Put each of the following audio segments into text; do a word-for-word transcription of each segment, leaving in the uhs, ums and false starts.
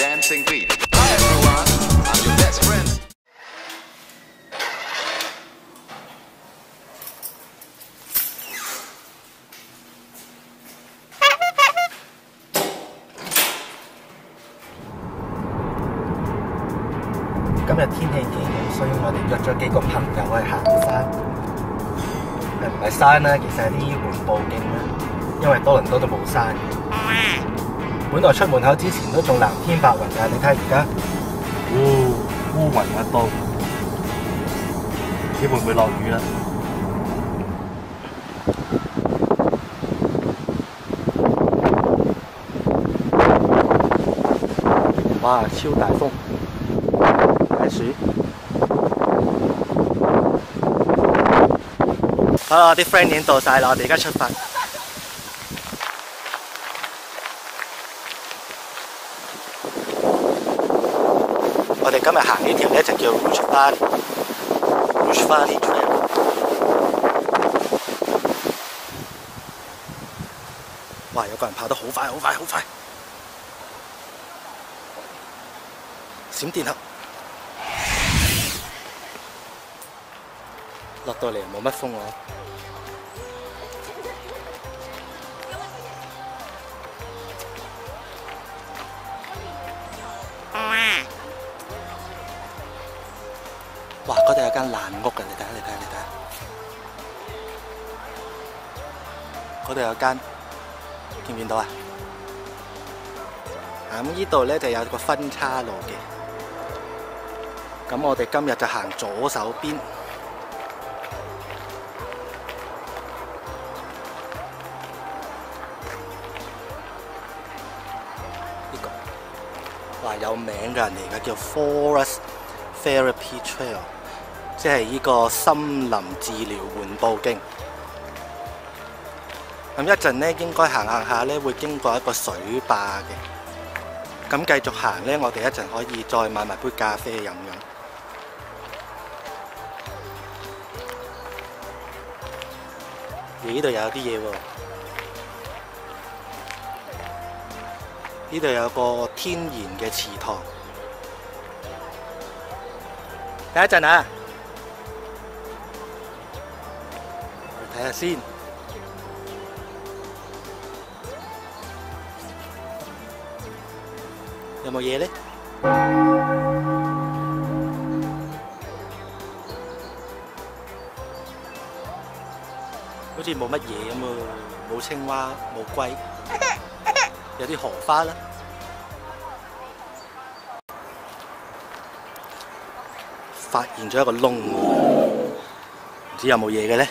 Dancing beat. Hi everyone, I'm your best friend. 今日天氣幾好，所以我哋約咗幾個朋友去行山。誒唔係山啦，其實係啲緩步徑啦，因為多倫多都冇山嘅。本來出門口之前都仲藍天白雲㗎，你睇下而家， 哦，烏雲一多，唔知會唔會落雨啦？哇！超大風！大樹。 好啦，我啲 friend 已經到晒啦，我哋而家出發。我哋今日行呢條咧就叫 Rouge Valley Rouge Valley Trail。哇！有個人跑得好快，好快，好快！閃電俠。落到嚟又冇乜風喎。哇！嗰度有間爛屋㗎，你睇下，你睇下，你睇下。嗰度有間，見唔見到啊？咁呢度咧就有個分叉路嘅。咁我哋今日就行左手邊。話有名嘅人嚟嘅，叫 Forest Therapy Trail， 即係呢個森林治療緩步徑。咁一陣咧，應該行行下咧，會經過一個水壩嘅。咁繼續行咧，我哋一陣可以再買埋杯咖啡飲飲。而呢度有啲嘢喎。呢度有個天然嘅池塘，等一陣啊，睇下先，有冇嘢咧？好似冇乜嘢咁喎，冇青蛙，冇龜。有啲荷花啦，發現咗一個窿，唔知有冇嘢嘅咧？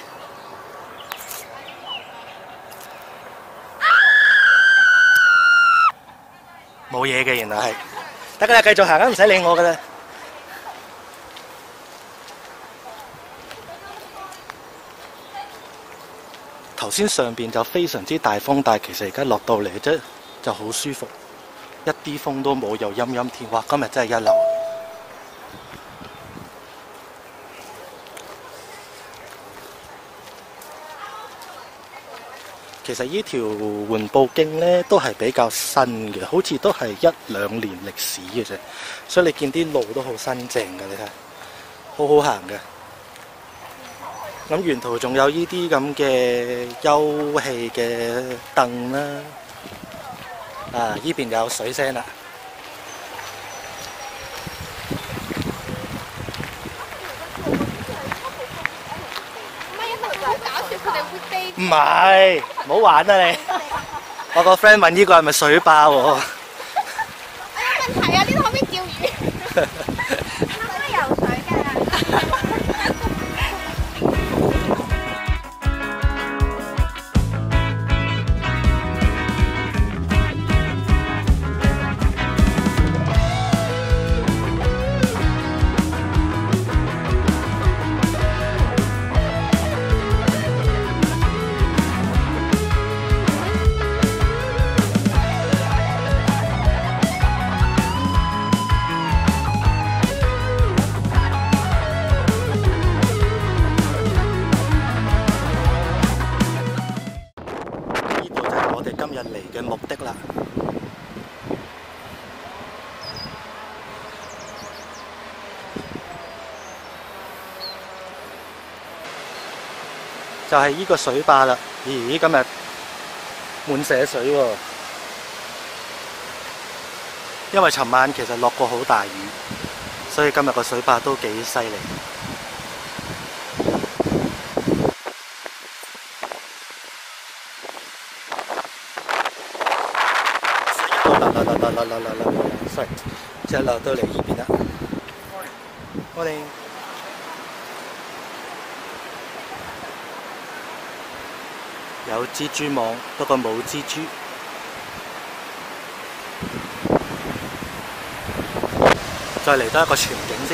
冇嘢嘅，原來係得㗎啦，繼續行啦，唔使理我㗎啦。頭先上邊就非常之大風，但係其實而家落到嚟啫。就好舒服，一啲風都冇，又陰陰天，哇！今日真係一流。其實呢條緩步徑呢都係比較新嘅，好似都係一兩年歷史嘅啫，所以你見啲路都好新淨嘅，你睇，好好行嘅。咁沿途仲有呢啲咁嘅休憩嘅凳啦。啊！依邊有水聲啦。唔係，唔好玩啊你！我個 friend 問呢個係咪水壩喎？我有問題啊！呢度可唔可以釣魚？可唔可以游水㗎？ 就係依個水壩啦。咦，今日滿瀉水喎，因為尋晚其實落過好大雨，所以今日個水壩都幾犀利。流流流流流流流流流，sorry，即係流到嚟依邊啦。我哋有蜘蛛網，不過冇蜘蛛。再嚟多一個全景先。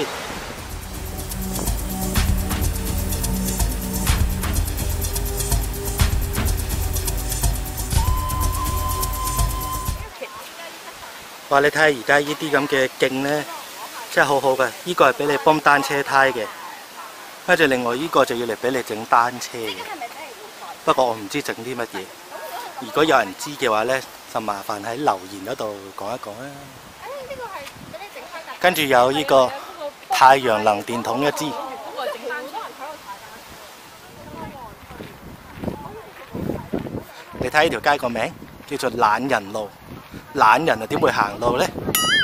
哇！你睇下而家呢啲咁嘅徑呢，真係好好嘅。呢個係俾你泵單車胎嘅，跟住另外呢個就要嚟俾你整單車嘅。不過我唔知整啲乜嘢。如果有人知嘅話呢，就麻煩喺留言嗰度講一講啦。跟住有呢個太陽能電筒一支。你睇呢條街個名叫做懶人路。懶人啊，點會行路呢？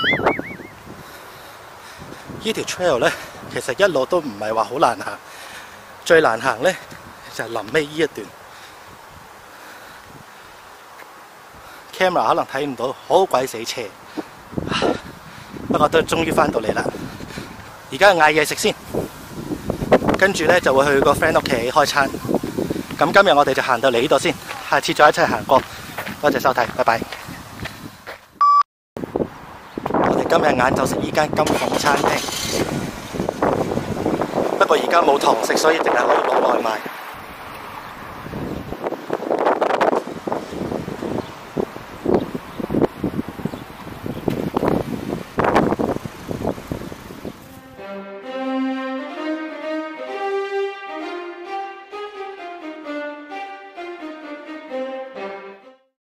呢條 trail 呢，其實一路都唔係話好難行，最難行呢，就係臨尾呢一段。camera 可能睇唔到，好鬼死斜。不過都終於返到嚟啦。而家嗌嘢食先，跟住呢就會去個 friend 屋企開餐。咁今日我哋就行到嚟呢度先，下次再一齊行過。多謝收睇，拜拜。今日晏晝食呢間金鳳餐廳，不過而家冇堂食，所以淨係可以攞外賣。